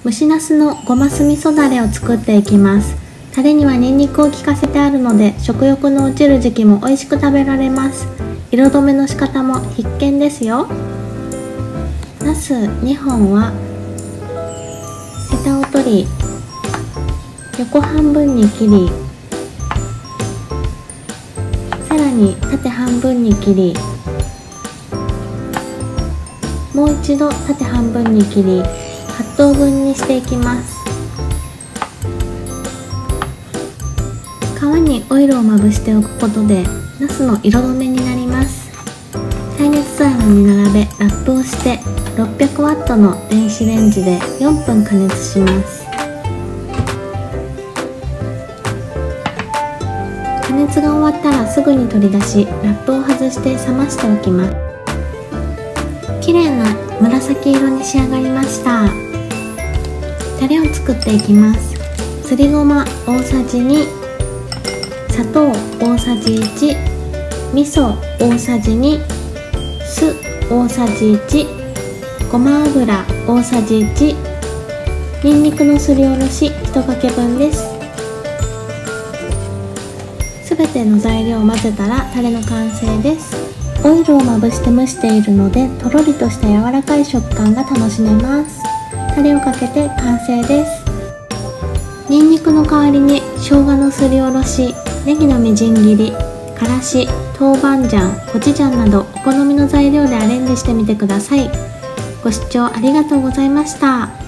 蒸しナスのごます味噌だれを作っていきます。タレにはニンニクを効かせてあるので、食欲の落ちる時期も美味しく食べられます。色止めの仕方も必見ですよ。ナス2本はヘタを取り、横半分に切り、さらに縦半分に切り、もう一度縦半分に切り、8等分にしていきます。皮にオイルをまぶしておくことでナスの色止めになります。耐熱皿に並べラップをして600ワットの電子レンジで4分加熱します。加熱が終わったらすぐに取り出し、ラップを外して冷ましておきます。綺麗な紫色に仕上がりました。タレを作っていきます。すりごま大さじ2、砂糖大さじ1、味噌大さじ2、酢大さじ1、ごま油大さじ1、にんにくのすりおろし1かけ分です。すべての材料を混ぜたらタレの完成です。オイルをまぶして蒸しているので、とろりとした柔らかい食感が楽しめます。タレをかけて完成です。にんにくの代わりに生姜のすりおろし、ネギのみじん切り、からし、豆板醤、コチュジャンなどお好みの材料でアレンジしてみてください。ご視聴ありがとうございました。